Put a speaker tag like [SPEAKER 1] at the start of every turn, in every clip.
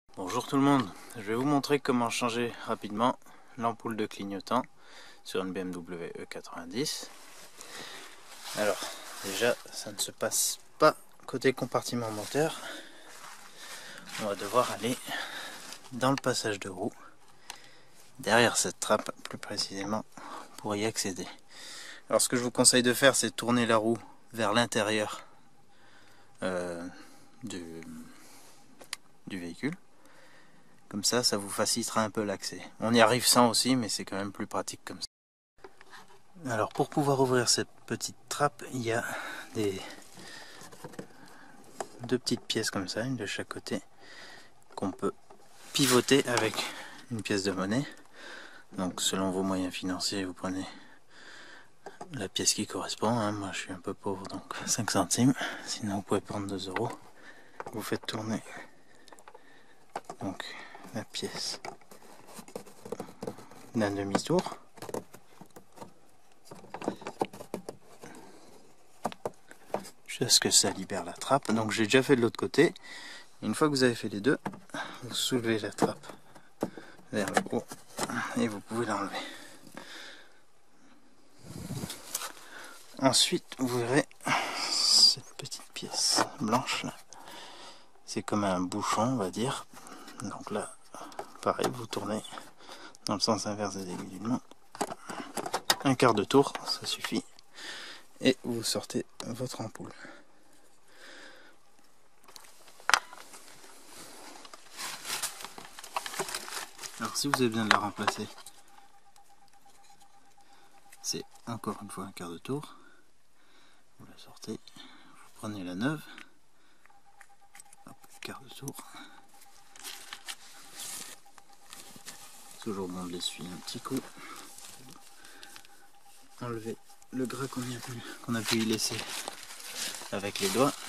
[SPEAKER 1] Bonjour tout le monde, je vais vous montrer comment changer rapidement l'ampoule de clignotant sur une BMW E90. Alors déjà ça ne se passe pas côté compartiment moteur, on va devoir aller dans le passage de roue, derrière cette trappe plus précisément, pour y accéder. Alors ce que je vous conseille de faire, c'est tourner la roue vers l'intérieur du véhicule. Comme ça, ça vous facilitera un peu l'accès. On y arrive sans aussi, mais c'est quand même plus pratique comme ça. Alors pour pouvoir ouvrir cette petite trappe, il y a deux petites pièces comme ça, une de chaque côté, qu'on peut pivoter avec une pièce de monnaie. Donc selon vos moyens financiers, vous prenez la pièce qui correspond. Moi je suis un peu pauvre, donc 5 centimes. Sinon vous pouvez prendre 2 €. Vous faites tourner donc la pièce d'un demi-tour. Jusqu'à ce que ça libère la trappe. Donc j'ai déjà fait de l'autre côté. Une fois que vous avez fait les deux, vous soulevez la trappe vers le haut et vous pouvez l'enlever. Ensuite vous verrez cette petite pièce blanche là. C'est comme un bouchon, on va dire. Donc là, pareil, vous tournez dans le sens inverse des aiguilles d'une main. Un quart de tour, ça suffit. Et vous sortez votre ampoule. Alors si vous avez besoin de la remplacer, c'est encore une fois un quart de tour. Vous la sortez, vous prenez la neuve. Hop, quart de tour. Toujours bon de l'essuyer un petit coup. Enlever le gras qu'on a pu y laisser avec les doigts.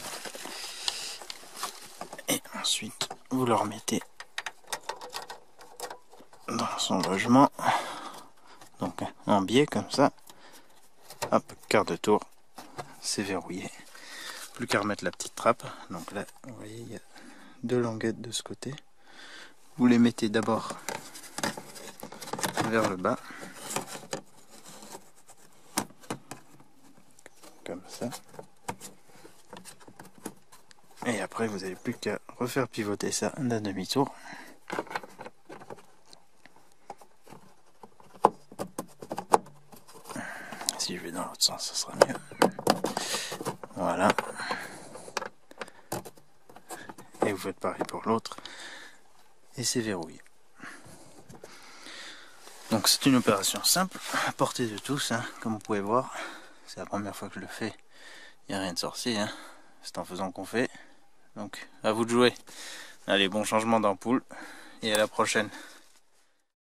[SPEAKER 1] Et ensuite, vous le remettez dans son logement. Donc en biais comme ça. Hop, quart de tour. C'est verrouillé. Plus qu'à remettre la petite trappe. Donc là, vous voyez, il y a deux languettes de ce côté. Vous les mettez d'abord vers le bas. Comme ça. Et après, vous n'avez plus qu'à refaire pivoter ça d'un demi-tour. Si je vais dans l'autre sens, ça sera mieux. Voilà. Et vous faites pareil pour l'autre. Et c'est verrouillé. Donc c'est une opération simple, à portée de tous, comme vous pouvez voir. C'est la première fois que je le fais. Il n'y a rien de sorcier, c'est en faisant qu'on fait. Donc à vous de jouer. Allez, bon changement d'ampoule et à la prochaine.